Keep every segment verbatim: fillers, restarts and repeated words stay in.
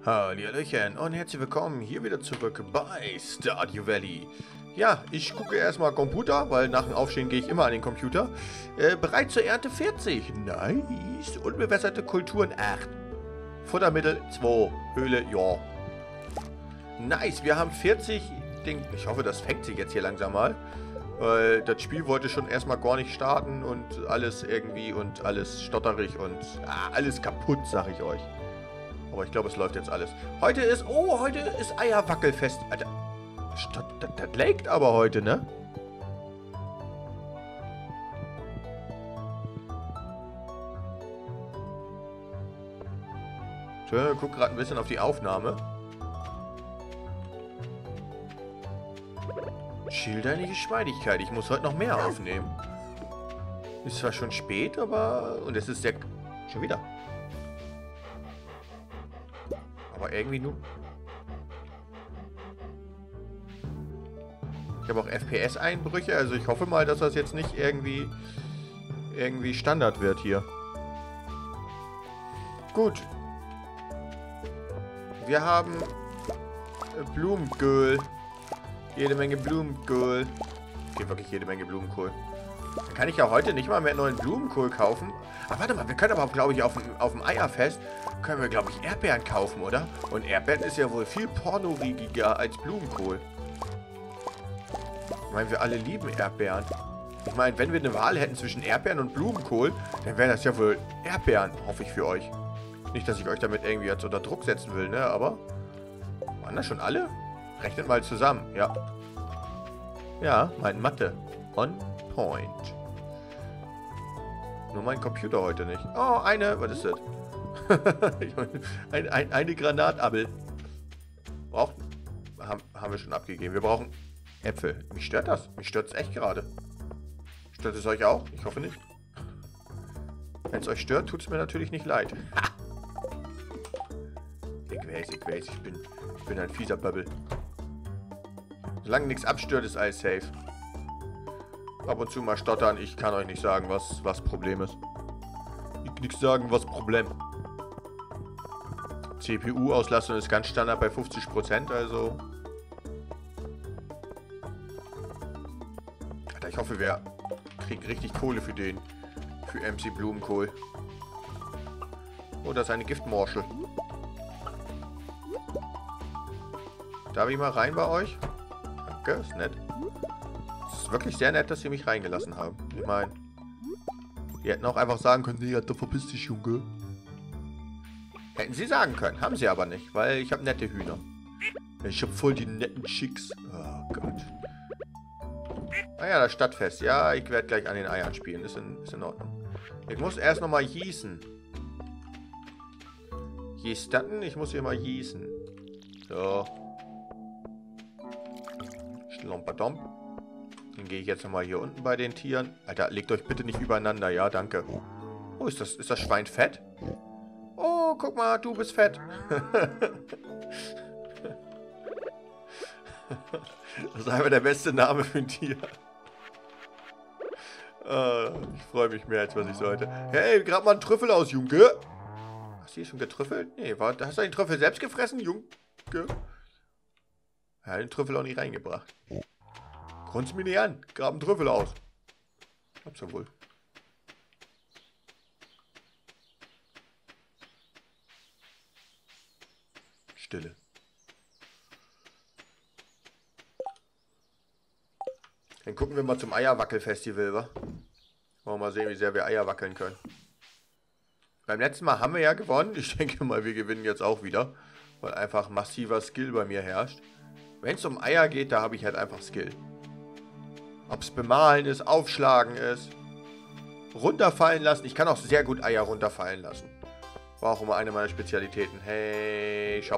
Hallihallöchen und herzlich willkommen hier wieder zurück bei Stardew Valley. Ja, ich gucke erstmal Computer, weil nach dem Aufstehen gehe ich immer an den Computer. Äh, bereit zur Ernte vierzig. Nice. Unbewässerte Kulturen acht. Futtermittel zwei. Höhle, ja. Nice, wir haben vierzig. Ding. Ich hoffe, das fängt sich jetzt hier langsam mal. Weil das Spiel wollte schon erstmal gar nicht starten und alles irgendwie und alles stotterig und ah, alles kaputt, sag ich euch. Aber ich glaube, es läuft jetzt alles. Heute ist, oh, heute ist Eierwackelfest. Alter, das, das, das legt aber heute, ne? Schön, guck gerade ein bisschen auf die Aufnahme. Schildernde Geschmeidigkeit. Ich muss heute noch mehr aufnehmen. Ist zwar schon spät, aber... Und es ist sehr... Schon wieder. Aber irgendwie nur... Ich habe auch F P S-Einbrüche, also ich hoffe mal, dass das jetzt nicht irgendwie... irgendwie Standard wird hier. Gut. Wir haben... Blumenkohl. Jede Menge Blumenkohl. Okay, wirklich jede Menge Blumenkohl. Dann kann ich ja heute nicht mal mehr neuen Blumenkohl kaufen. Ach, warte mal, wir können aber, glaube ich, auf dem, auf dem Eierfest können wir, glaube ich, Erdbeeren kaufen, oder? Und Erdbeeren ist ja wohl viel pornoriegiger als Blumenkohl. Ich meine, wir alle lieben Erdbeeren. Ich meine, wenn wir eine Wahl hätten zwischen Erdbeeren und Blumenkohl, dann wären das ja wohl Erdbeeren, hoffe ich für euch. Nicht, dass ich euch damit irgendwie jetzt unter Druck setzen will, ne? Aber waren das schon alle? Rechnet mal zusammen, ja. Ja, mein Mathe. On point. Nur mein Computer heute nicht. Oh, eine, was ist das? ein, ein, eine Granatabel. Braucht, haben, haben wir schon abgegeben. Wir brauchen Äpfel. Mich stört das. Mich stört es echt gerade. Stört es euch auch? Ich hoffe nicht. Wenn es euch stört, tut es mir natürlich nicht leid. Ha! Ich weiß, ich weiß, ich bin, ich bin ein fieser Bubble. Solange nichts abstört, ist alles safe. Ab und zu mal stottern. Ich kann euch nicht sagen, was was Problem ist. Ich kann nichts sagen, was Problem. C P U-Auslastung ist ganz Standard bei fünfzig Prozent, also... Alter, ich hoffe, wir kriegen richtig Kohle für den. Für M C Blumenkohl. Oh, das ist eine Giftmorschel. Darf ich mal rein bei euch? Danke, ist nett. Es ist wirklich sehr nett, dass sie mich reingelassen haben. Ich meine, die hätten auch einfach sagen können, nee, da verpiss dich, Junge. Hätten sie sagen können, haben sie aber nicht, weil ich habe nette Hühner. Ich habe voll die netten Chicks. Oh Gott. Ah ja, das Stadtfest. Ja, ich werde gleich an den Eiern spielen. Ist in, ist in Ordnung. Ich muss erst nochmal gießen. Gießstatten? Ich muss hier mal gießen. So. Schlomperdomp. Dann gehe ich jetzt nochmal hier unten bei den Tieren. Alter, legt euch bitte nicht übereinander. Ja, danke. Oh, ist das, ist das Schwein fett? Oh, guck mal, du bist fett. Das ist einfach der beste Name für ein Tier. Uh, ich freue mich mehr, als was ich sollte. Hey, grab mal einen Trüffel aus, Junge. Hast du hier schon getrüffelt? Nee, war, hast du den Trüffel selbst gefressen, Junge? Er hat den Trüffel auch nicht reingebracht. Grunzt mir nicht an. Grab einen Trüffel aus. Hab's ja wohl. Stille. Dann gucken wir mal zum Eierwackelfestival, wa? Wollen wir mal sehen, wie sehr wir Eier wackeln können. Beim letzten Mal haben wir ja gewonnen. Ich denke mal, wir gewinnen jetzt auch wieder. Weil einfach massiver Skill bei mir herrscht. Wenn es um Eier geht, da habe ich halt einfach Skill. Ob es bemalen ist, aufschlagen ist, runterfallen lassen. Ich kann auch sehr gut Eier runterfallen lassen. War auch immer eine meiner Spezialitäten. Hey, Shop.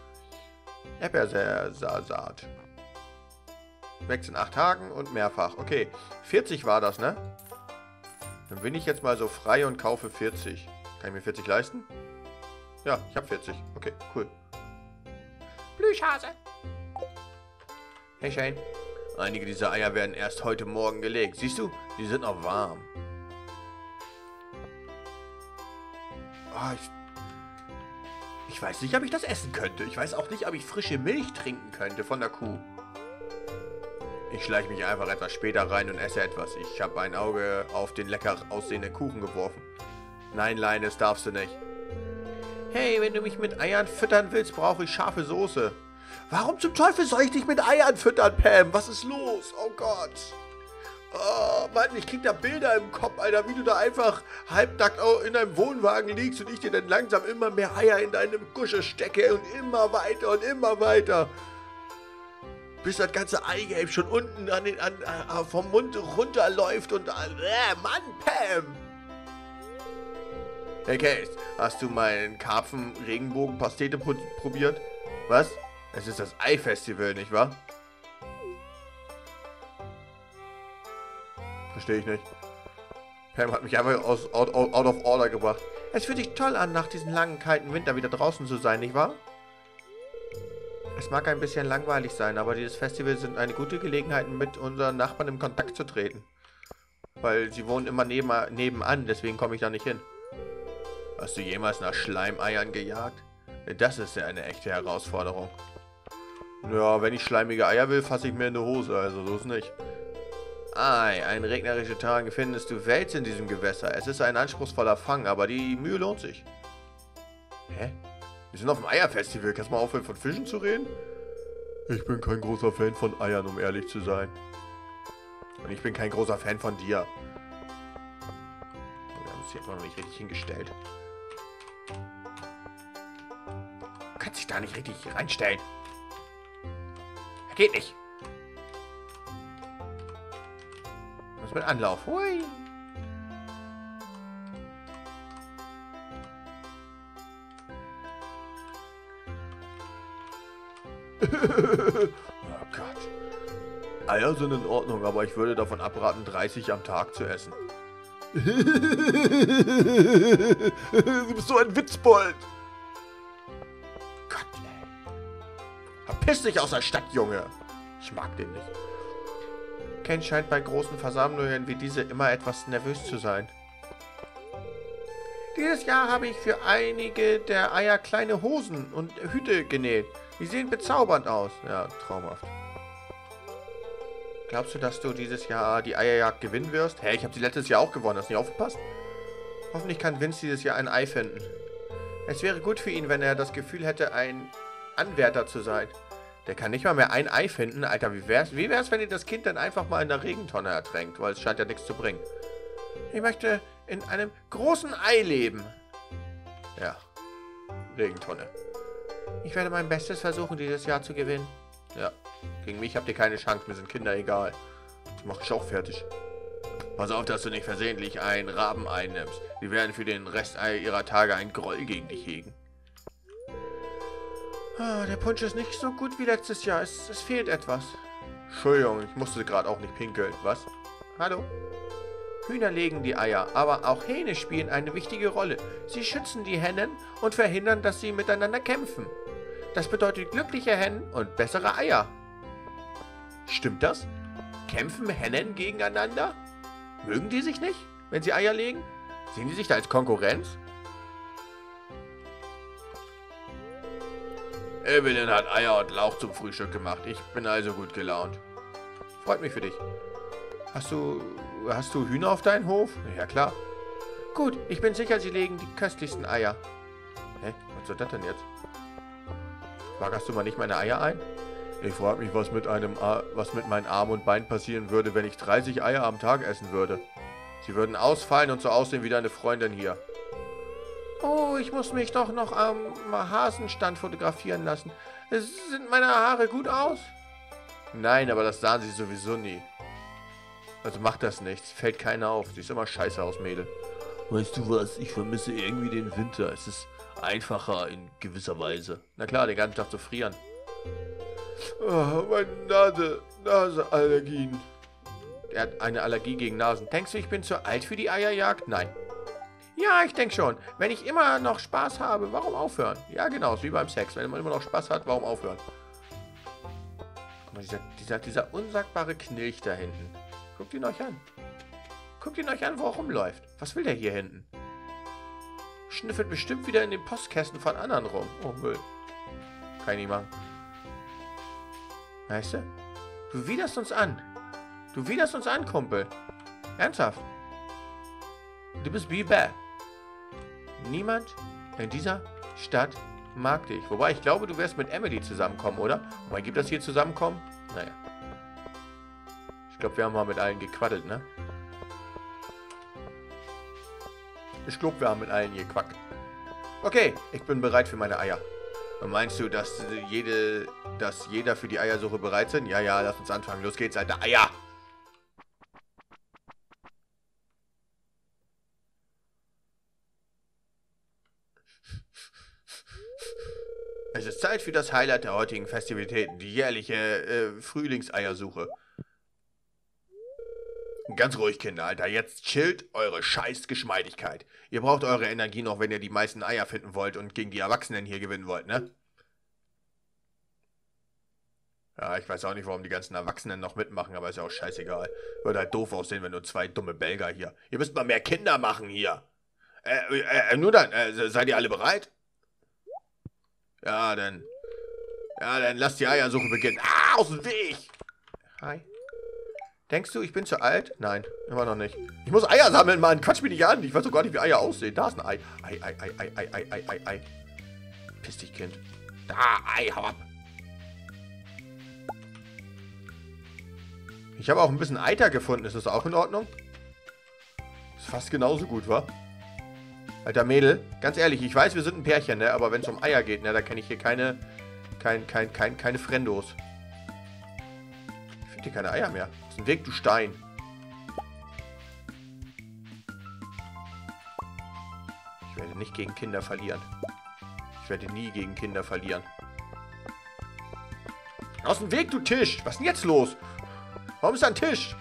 Erdbeersaat. Wächst in acht Tagen und mehrfach. Okay, vierzig war das, ne? Dann bin ich jetzt mal so frei und kaufe vierzig. Kann ich mir vierzig leisten? Ja, ich habe vierzig. Okay, cool. Plüschhase. Hey Shane. Einige dieser Eier werden erst heute Morgen gelegt. Siehst du? Die sind noch warm. Oh, ich, Ich weiß nicht, ob ich das essen könnte. Ich weiß auch nicht, ob ich frische Milch trinken könnte von der Kuh. Ich schleiche mich einfach etwas später rein und esse etwas. Ich habe ein Auge auf den lecker aussehenden Kuchen geworfen. Nein, Linus, darfst du nicht. Hey, wenn du mich mit Eiern füttern willst, brauche ich scharfe Soße. Warum zum Teufel soll ich dich mit Eiern füttern, Pam? Was ist los? Oh Gott. Oh, Mann, ich krieg da Bilder im Kopf, Alter, wie du da einfach halbnackt in deinem Wohnwagen liegst und ich dir dann langsam immer mehr Eier in deine Gusche stecke und immer weiter und immer weiter. Bis das ganze Eigelb schon unten an den, an, äh, vom Mund runterläuft und... Äh, Mann, Pam! Hey, Case, hast du meinen Karpfen-Regenbogen-Pastete probiert? Was? Es ist das Ei-Festival, nicht wahr? Verstehe ich nicht. Pam hat mich einfach aus, out, out of order gebracht. Es fühlt sich toll an, nach diesem langen, kalten Winter wieder draußen zu sein, nicht wahr? Es mag ein bisschen langweilig sein, aber dieses Festival sind eine gute Gelegenheit, mit unseren Nachbarn in Kontakt zu treten. Weil sie wohnen immer neben, nebenan, deswegen komme ich da nicht hin. Hast du jemals nach Schleimeiern gejagt? Das ist ja eine echte Herausforderung. Ja, wenn ich schleimige Eier will, fasse ich mir in die Hose, also so ist nicht. Ei, ein regnerischer Tag, findest du Wels in diesem Gewässer. Es ist ein anspruchsvoller Fang, aber die Mühe lohnt sich. Hä? Wir sind auf dem Eierfestival. Kannst du mal aufhören, von Fischen zu reden? Ich bin kein großer Fan von Eiern, um ehrlich zu sein. Und ich bin kein großer Fan von dir. Wir haben es hier noch nicht richtig hingestellt. Du kannst dich da nicht richtig reinstellen. Geht nicht. Was mit Anlauf? Hui. Oh Gott. Eier sind in Ordnung, aber ich würde davon abraten, dreißig am Tag zu essen. Du bist so ein Witzbold. Gott, ey. Verpiss dich aus der Stadt, Junge. Ich mag den nicht. Ken scheint bei großen Versammlungen wie diese immer etwas nervös zu sein. Dieses Jahr habe ich für einige der Eier kleine Hosen und Hüte genäht. Die sehen bezaubernd aus. Ja, traumhaft. Glaubst du, dass du dieses Jahr die Eierjagd gewinnen wirst? Hä, ich habe sie letztes Jahr auch gewonnen. Hast du nicht aufgepasst? Hoffentlich kann Vince dieses Jahr ein Ei finden. Es wäre gut für ihn, wenn er das Gefühl hätte, ein Anwärter zu sein. Der kann nicht mal mehr ein Ei finden. Alter, wie wär's, wie wär's, wenn ihr das Kind dann einfach mal in der Regentonne ertränkt? Weil es scheint ja nichts zu bringen. Ich möchte in einem großen Ei leben. Ja. Regentonne. Ich werde mein Bestes versuchen, dieses Jahr zu gewinnen. Ja. Gegen mich habt ihr keine Chance. Mir sind Kinder egal. Das mache ich auch fertig. Pass auf, dass du nicht versehentlich ein Rabenei nimmst. Die werden für den Rest ihrer Tage ein Groll gegen dich hegen. Ah, der Punsch ist nicht so gut wie letztes Jahr. Es, es fehlt etwas. Entschuldigung, ich musste gerade auch nicht pinkeln. Was? Hallo? Hühner legen die Eier, aber auch Hähne spielen eine wichtige Rolle. Sie schützen die Hennen und verhindern, dass sie miteinander kämpfen. Das bedeutet glückliche Hennen und bessere Eier. Stimmt das? Kämpfen Hennen gegeneinander? Mögen die sich nicht, wenn sie Eier legen? Sehen die sich da als Konkurrenz? Evelyn hat Eier und Lauch zum Frühstück gemacht. Ich bin also gut gelaunt. Freut mich für dich. Hast du... Hast du Hühner auf deinem Hof? Ja, klar. Gut, ich bin sicher, sie legen die köstlichsten Eier. Hä? Was soll das denn jetzt? Lagerst du mal nicht meine Eier ein? Ich frage mich, was mit, einem, was mit meinen Armen und Beinen passieren würde, wenn ich dreißig Eier am Tag essen würde. Sie würden ausfallen und so aussehen wie deine Freundin hier. Oh, ich muss mich doch noch am Hasenstand fotografieren lassen. Sind meine Haare gut aus? Nein, aber das sahen sie sowieso nie. Also macht das nichts. Fällt keiner auf. Siehst immer scheiße aus, Mädel. Weißt du was? Ich vermisse irgendwie den Winter. Es ist einfacher in gewisser Weise. Na klar, den ganzen Tag zu frieren. Oh, meine Nase. Naseallergien. Er hat eine Allergie gegen Nasen. Denkst du, ich bin zu alt für die Eierjagd? Nein. Ja, ich denke schon. Wenn ich immer noch Spaß habe, warum aufhören? Ja, genau, ist wie beim Sex. Wenn man immer noch Spaß hat, warum aufhören? Guck mal, dieser, dieser, dieser unsagbare Knilch da hinten. Guckt ihn euch an. Guckt ihn euch an, wo er rumläuft. Was will der hier hinten? Schnüffelt bestimmt wieder in den Postkästen von anderen rum. Oh, Müll. Kann ich nicht machen. Weißt du? Du widerst uns an. Du widerst uns an, Kumpel. Ernsthaft. Du bist wie bad. Niemand in dieser Stadt mag dich. Wobei, ich glaube, du wirst mit Emily zusammenkommen, oder? Wobei, gibt das hier zusammenkommen? Naja. Ich glaube, wir haben mal mit allen gequaddelt, ne? Ich glaube, wir haben mit allen gequackt. Okay, ich bin bereit für meine Eier. Und meinst du, dass jede, dass jeder für die Eiersuche bereit sind? Ja, ja, lass uns anfangen. Los geht's, Alter. Eier! Es ist Zeit für das Highlight der heutigen Festivitäten, die jährliche äh, Frühlingseiersuche. Ganz ruhig, Kinder, Alter. Jetzt chillt eure scheiß Geschmeidigkeit. Ihr braucht eure Energie noch, wenn ihr die meisten Eier finden wollt und gegen die Erwachsenen hier gewinnen wollt, ne? Ja, ich weiß auch nicht, warum die ganzen Erwachsenen noch mitmachen, aber ist ja auch scheißegal. Würde halt doof aussehen, wenn nur zwei dumme Belger hier. Ihr müsst mal mehr Kinder machen hier. Äh, äh, nur dann, äh, seid ihr alle bereit? Ja, dann... Ja, dann lasst die Eiersuche beginnen. Ah, aus dem Weg! Hi. Denkst du, ich bin zu alt? Nein, immer noch nicht. Ich muss Eier sammeln, Mann. Quatsch mich nicht an. Ich weiß doch gar nicht, wie Eier aussehen. Da ist ein Ei. Ei, Ei, Ei, Ei, Ei, Ei, Ei, Ei, Ei. Piss dich, Kind. Da, Ei, hau ab. Ich habe auch ein bisschen Eiter gefunden. Ist das auch in Ordnung? Ist fast genauso gut, wa? Alter Mädel, ganz ehrlich, ich weiß, wir sind ein Pärchen, ne? Aber wenn es um Eier geht, ne, da kenne ich hier keine, kein, kein, kein, keine Frendos. Ich finde hier keine Eier mehr. Das ist ein Weg, du Stein. Ich werde nicht gegen Kinder verlieren. Ich werde nie gegen Kinder verlieren. Aus dem Weg, du Tisch! Was ist denn jetzt los? Warum ist da ein Tisch?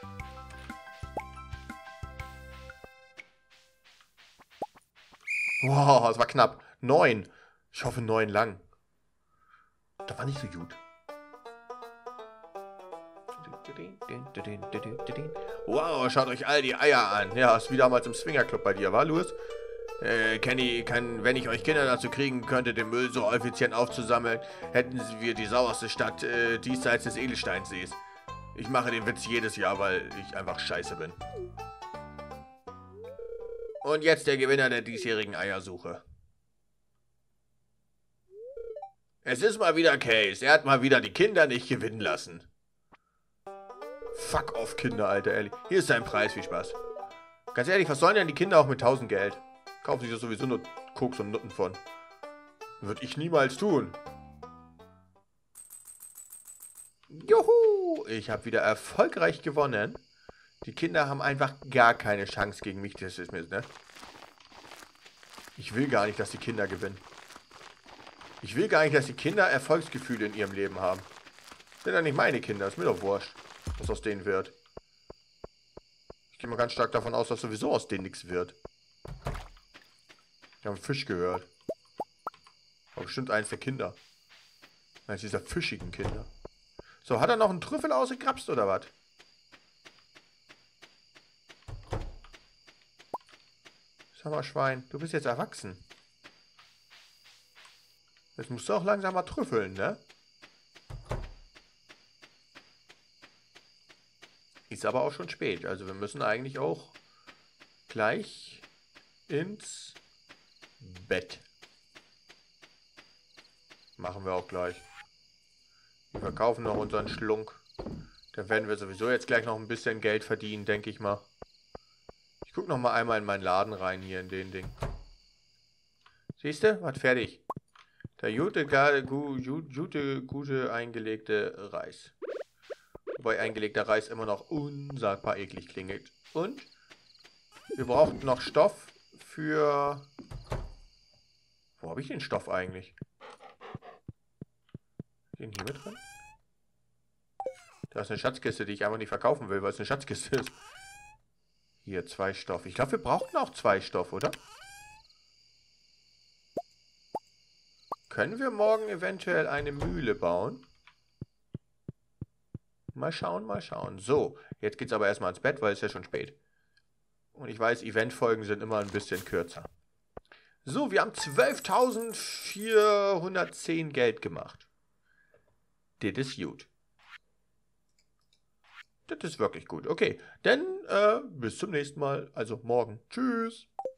Wow, das war knapp. Neun. Ich hoffe, neun lang. Das war nicht so gut. Wow, schaut euch all die Eier an. Ja, ist wie damals im Swingerclub bei dir, war, Louis? Äh, Kenny, kann, wenn ich euch Kinder dazu kriegen könnte, den Müll so effizient aufzusammeln, hätten wir die sauerste Stadt äh, diesseits des Edelsteinsees. Ich mache den Witz jedes Jahr, weil ich einfach scheiße bin. Und jetzt der Gewinner der diesjährigen Eiersuche. Es ist mal wieder Case. Er hat mal wieder die Kinder nicht gewinnen lassen. Fuck off, Kinder, Alter, ehrlich. Hier ist dein Preis, viel Spaß. Ganz ehrlich, was sollen denn die Kinder auch mit tausend Geld? Kaufen sich das sowieso nur Koks und Nutten von. Würde ich niemals tun. Juhu! Ich habe wieder erfolgreich gewonnen. Die Kinder haben einfach gar keine Chance gegen mich. Das ist mir, ne? Ich will gar nicht, dass die Kinder gewinnen. Ich will gar nicht, dass die Kinder Erfolgsgefühle in ihrem Leben haben. Das sind ja nicht meine Kinder. Ist mir doch wurscht, was aus denen wird. Ich gehe mal ganz stark davon aus, dass sowieso aus denen nichts wird. Ich habe einen Fisch gehört. War bestimmt eins der Kinder. Eins dieser fischigen Kinder. So, hat er noch einen Trüffel ausgekrapst oder was? Sag mal, Schwein, du bist jetzt erwachsen. Jetzt musst du auch langsam mal trüffeln, ne? Ist aber auch schon spät. Also wir müssen eigentlich auch gleich ins Bett. Machen wir auch gleich. Wir verkaufen noch unseren Schlunk. Dann werden wir sowieso jetzt gleich noch ein bisschen Geld verdienen, denke ich mal. Ich gucke noch mal einmal in meinen Laden rein, hier in den Ding. Siehst du? Was fertig. Der gute, gute, gute eingelegte Reis. Wobei eingelegter Reis immer noch unsagbar eklig klingelt. Und wir brauchen noch Stoff für... Wo habe ich den Stoff eigentlich? Den hier mit drin? Da ist eine Schatzkiste, die ich einfach nicht verkaufen will, weil es eine Schatzkiste ist. Hier, zwei Stoff. Ich glaube, wir brauchen auch zwei Stoff, oder? Können wir morgen eventuell eine Mühle bauen? Mal schauen, mal schauen. So, jetzt geht's aber erstmal ins Bett, weil es ja schon spät. Und ich weiß, Eventfolgen sind immer ein bisschen kürzer. So, wir haben zwölftausendvierhundertzehn Geld gemacht. Das ist gut. Das ist wirklich gut. Okay, dann äh, bis zum nächsten Mal. Also morgen. Tschüss.